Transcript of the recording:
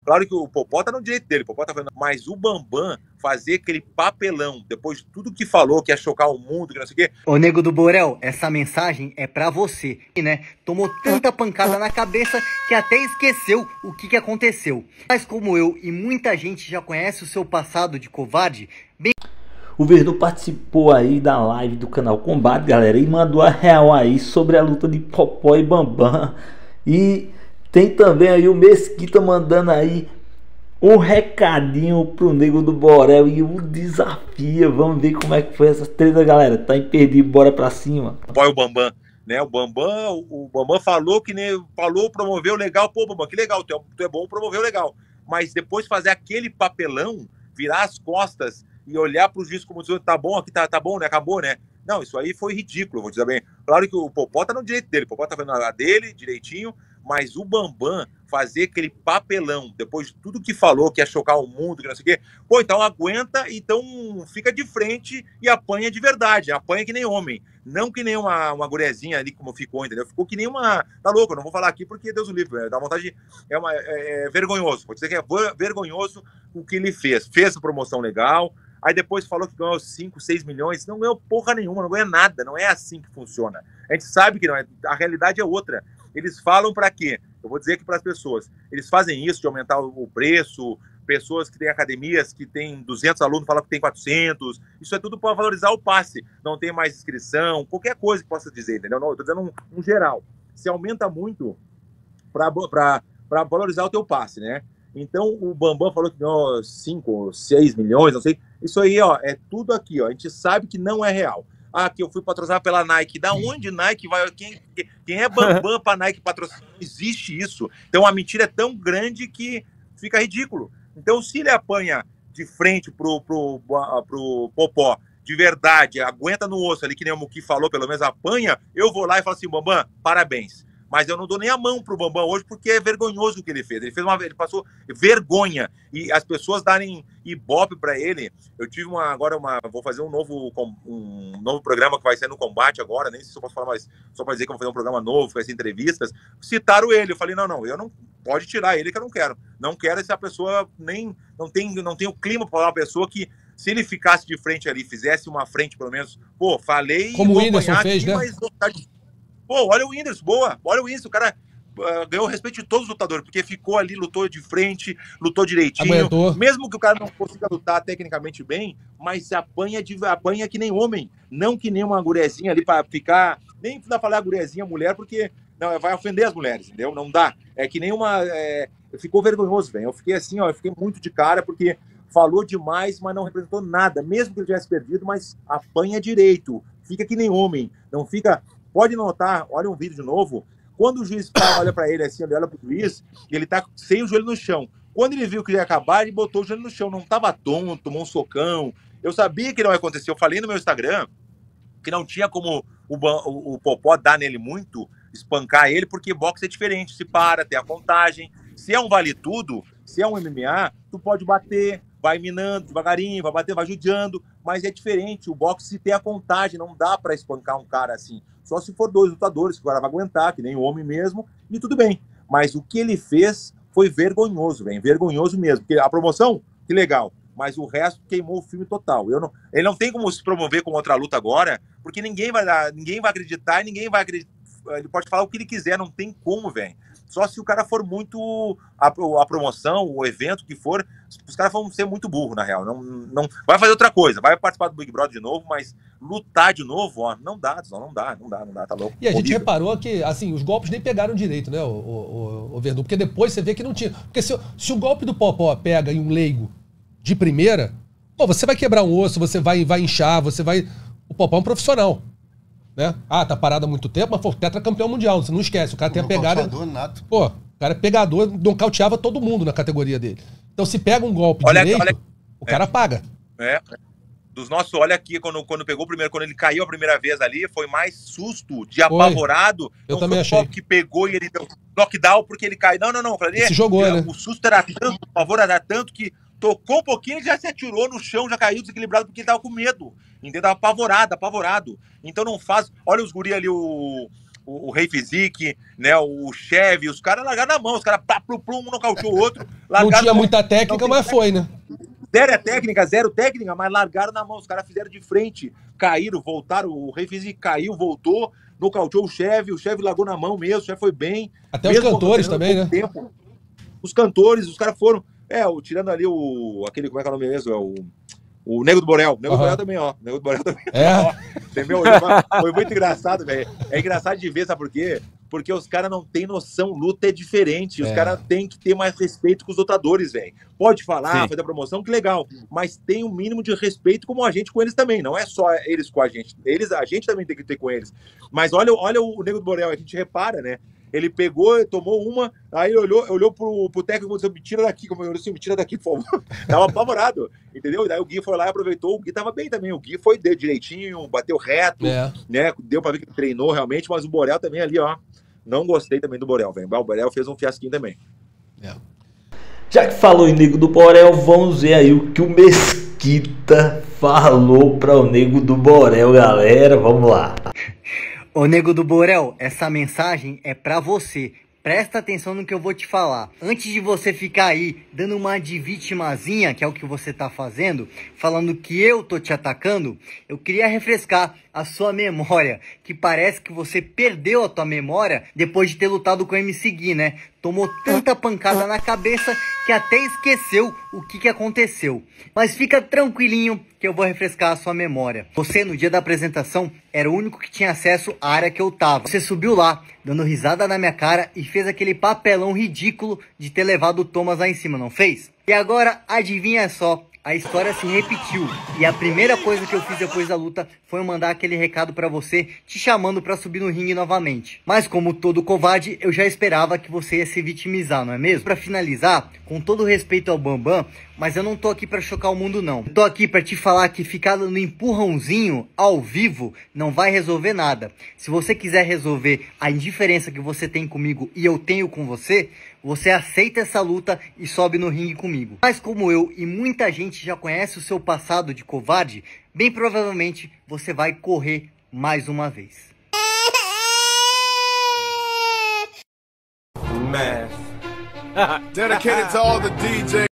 Claro que o Popó tá no direito dele, o Popó tá falando, mas o Bambam fazer aquele papelão, depois de tudo que falou, que ia chocar o mundo, que não sei o quê. Ô, Nego do Borel, essa mensagem é pra você, né? Tomou tanta pancada na cabeça que até esqueceu o que aconteceu. Mas como eu e muita gente já conhece o seu passado de covarde, bem... O Verdun participou aí da live do canal Combate, galera, e mandou a real aí sobre a luta de Popó e Bambam. E tem também aí o Mesquita mandando aí um recadinho pro Nego do Borel e o desafio. Vamos ver como é que foi essa treta, galera. Tá imperdível, bora pra cima. Popó e o Bambam, né? O Bambam falou que nem falou, promoveu legal. Pô, Bambam, que legal, tu é bom, promoveu legal. Mas depois fazer aquele papelão, virar as costas e olhar pro juiz como dizendo, tá bom, aqui tá bom, né? Acabou, né? Não, isso aí foi ridículo, vou dizer bem. Claro que o Popó tá no direito dele, o Popó tá fazendo a dele direitinho, mas o Bambam fazer aquele papelão, depois de tudo que falou, que ia chocar o mundo, que não sei o quê, pô, então aguenta, então fica de frente e apanha de verdade, apanha que nem homem, não que nem uma gurezinha ali como ficou, entendeu? Ficou que nem uma... Tá louco, eu não vou falar aqui porque Deus o livre, dá vontade, é vergonhoso, vou dizer que é vergonhoso o que ele fez. Fez a promoção legal, aí depois falou que ganhou 5, 6 milhões, não ganhou porra nenhuma, não ganha nada, não é assim que funciona. A gente sabe que não é, a realidade é outra. Eles falam para quê? Eu vou dizer aqui para as pessoas, eles fazem isso de aumentar o preço, pessoas que têm academias que têm 200 alunos falam que tem 400, isso é tudo para valorizar o passe, não tem mais inscrição, qualquer coisa que possa dizer, entendeu? Não, eu tô dizendo um geral. Se aumenta muito para valorizar o teu passe, né? Então o Bambam falou que ganhou 5, 6 milhões, não sei. Isso aí, ó, é tudo aqui, ó. A gente sabe que não é real. Ah, que eu fui patrocinado pela Nike. Da onde Nike vai? Quem é Bambam para Nike patrocinar? Não existe isso. Então a mentira é tão grande que fica ridículo. Então se ele apanha de frente pro Popó, de verdade, aguenta no osso ali, que nem o Muki falou, pelo menos apanha, eu vou lá e falo assim, Bambam, parabéns. Mas eu não dou nem a mão pro Bambam hoje porque é vergonhoso o que ele fez. Ele passou vergonha. E as pessoas darem ibope para ele. Eu tive vou fazer um novo programa que vai ser no Combate agora, nem sei se eu posso falar, mas só para dizer que eu vou fazer um programa novo, vai ser entrevistas. Citaram ele. Eu falei, não, eu não pode tirar ele que eu não quero. Não quero essa pessoa não tem o clima para falar uma pessoa que se ele ficasse de frente ali, fizesse uma frente pelo menos, pô, falei... Como o Whindersson fez, né? Mas pô, olha o Whindersson, boa. Olha o Whindersson, o cara ganhou o respeito de todos os lutadores, porque ficou ali, lutou de frente, lutou direitinho. Aguentou. Mesmo que o cara não consiga lutar tecnicamente bem, mas apanha que nem homem. Não que nem uma gurezinha ali pra ficar... Nem pra falar gurezinha mulher, porque não, vai ofender as mulheres, entendeu? Não dá. É que nem uma... Ficou vergonhoso, velho. Eu fiquei assim, ó, eu fiquei muito de cara, porque falou demais, mas não representou nada. Mesmo que ele tivesse perdido, mas apanha direito. Fica que nem homem. Não fica... Pode notar, olha um vídeo de novo, quando o juiz olha para ele assim, ele olha pro juiz, ele tá sem o joelho no chão. Quando ele viu que ia acabar, ele botou o joelho no chão, não tava tonto, tomou um socão. Eu sabia que não ia acontecer, eu falei no meu Instagram que não tinha como o Popó dar nele muito, espancar ele, porque boxe é diferente, se para, tem a contagem. Se é um vale tudo, se é um MMA, tu pode bater, vai minando devagarinho, vai bater, vai judiando, mas é diferente, o boxe se tem a contagem, não dá para espancar um cara assim. Só se for 2 lutadores, que o cara vai aguentar, que nem o homem mesmo, e tudo bem. Mas o que ele fez foi vergonhoso, velho, vergonhoso mesmo. Porque a promoção, que legal, mas o resto queimou o filme total. Ele não tem como se promover com outra luta agora, porque ninguém vai acreditar, ninguém vai acreditar. Ele pode falar o que ele quiser, não tem como, velho. Só se o cara for muito... A promoção, o evento que for, os caras vão ser muito burro, na real. Não vai fazer outra coisa, vai participar do Big Brother de novo, mas lutar de novo, ó, não dá, tá louco. E a gente reparou que, assim, os golpes nem pegaram direito, né, o Verdun, porque depois você vê que não tinha. Porque se o golpe do Popó pega em um leigo de primeira, pô, você vai quebrar um osso, você vai inchar, O Popó é um profissional. Né? Ah, tá parado há muito tempo, mas foi tetracampeão mundial, você não esquece. O cara tem a pegada. Pô, o cara é pegador, nocauteava todo mundo na categoria dele. Então, se pega um golpe direito, o cara paga. Dos nossos, olha aqui, quando pegou o primeiro, quando ele caiu a primeira vez ali, foi mais susto, de apavorado. Eu também achei. O que pegou e ele deu knockdown porque ele caiu. Não. Falei, se jogou, né? O susto era tanto, o pavor era tanto que tocou um pouquinho e já se atirou no chão, já caiu desequilibrado porque ele tava com medo. Entendeu? Tava apavorado. Então não faz... Olha os guri ali, o o Rei Fisique, né? O Chevy, os caras largaram na mão, os caras um nocauteou o outro. Não tinha muita técnica, mas foi, né? Zero técnica, mas largaram na mão, os caras fizeram de frente, caíram, voltaram, o Rei Fisique caiu, voltou, nocauteou o Chevy largou na mão mesmo, o Chevy foi bem. Até os cantores também, né? Tempo. Os cantores, os caras foram, tirando ali aquele, como é que é o nome mesmo? O Nego do Borel. O Nego do Borel também, ó. O Nego do Borel também. Foi muito engraçado, velho. É engraçado de ver, sabe por quê? Porque os caras não têm noção, luta é diferente. Os caras têm que ter mais respeito com os lutadores, velho. Pode falar, fazer a promoção, que legal. Mas tem um mínimo de respeito como a gente com eles também. Não é só eles com a gente. A gente também tem que ter com eles. Mas olha o Nego do Borel, a gente repara, né? Ele pegou, tomou uma, aí olhou pro técnico e disse: me tira daqui, como eu disse, me tira daqui, por favor. Tava apavorado, entendeu? E daí o Gui foi lá e aproveitou, o Gui tava bem também, o Gui deu direitinho, bateu reto, né? Deu pra ver que ele treinou realmente, mas o Borel também ali, ó, não gostei também do Borel, velho. O Borel fez um fiasquinho também. Já que falou em Nego do Borel, vamos ver aí o que o Mesquita falou para o Nego do Borel, galera, vamos lá. Ô Nego do Borel, essa mensagem é pra você. Presta atenção no que eu vou te falar. Antes de você ficar aí dando uma de vitimazinha, que é o que você tá fazendo, falando que eu tô te atacando, eu queria refrescar a sua memória, que parece que você perdeu a tua memória depois de ter lutado com o MC Gui, né? Tomou tanta pancada na cabeça que até esqueceu o que aconteceu. Mas fica tranquilinho que eu vou refrescar a sua memória. Você, no dia da apresentação, era o único que tinha acesso à área que eu tava. Você subiu lá, dando risada na minha cara e fez aquele papelão ridículo de ter levado o Thomas lá em cima, não fez? E agora, adivinha só, a história se repetiu. E a primeira coisa que eu fiz depois da luta foi mandar aquele recado pra você, te chamando pra subir no ringue novamente. Mas como todo covarde, eu já esperava que você ia se vitimizar, não é mesmo? Pra finalizar, com todo respeito ao Bambam, mas eu não tô aqui pra chocar o mundo não. Eu tô aqui pra te falar que ficar dando empurrãozinho ao vivo não vai resolver nada. Se você quiser resolver a indiferença que você tem comigo e eu tenho com você, você aceita essa luta e sobe no ringue comigo. Mas como eu e muita gente já conhece o seu passado de covarde, bem provavelmente você vai correr mais uma vez. Dedicated to all the DJs.